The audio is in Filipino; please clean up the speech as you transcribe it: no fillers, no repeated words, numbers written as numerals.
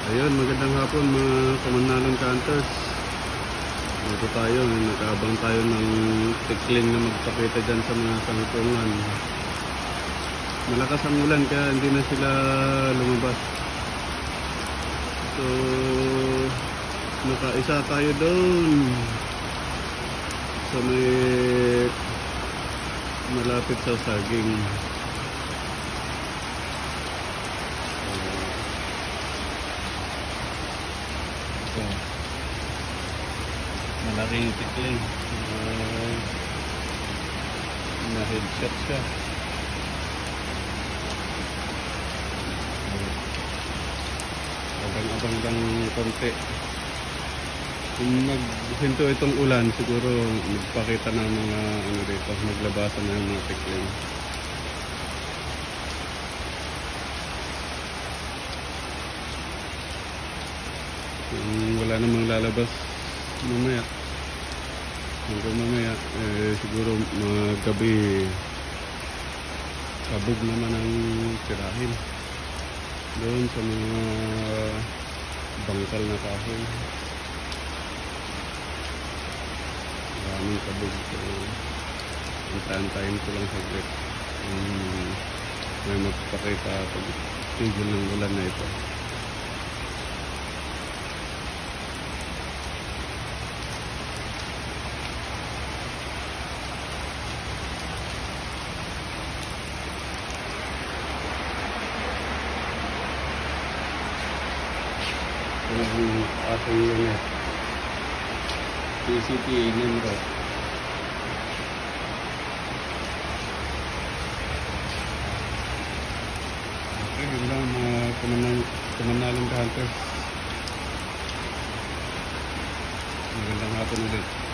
Ayun, magandang hapon mga kamanalong hunters. Dito tayo, nag-aabang tayo ng tikling na magpakita dyan sa mga sangkungan. Malakas ang ulan kaya hindi na sila lumabas. So, nakaisa tayo doon sa may malapit sa saging. Malaking tikling na headshot siya. Abang-abang lang konti. Kung maghinto itong ulan, siguro magpakita ng mga ano dito, maglabasan na yung mga tikling. Kung wala namang lalabas mamaya, hanggang mamaya siguro mga gabi kabog naman ang tirahin doon sa mga bangkal na kahoy. Maraming kabog, so antayin ko lang saglit may magpakita pag tigil ng ulan na ito. Ang ating unit PCT Nimrod. Okay, yun lang mga kamanalong hunters. Magandang hapon ulit.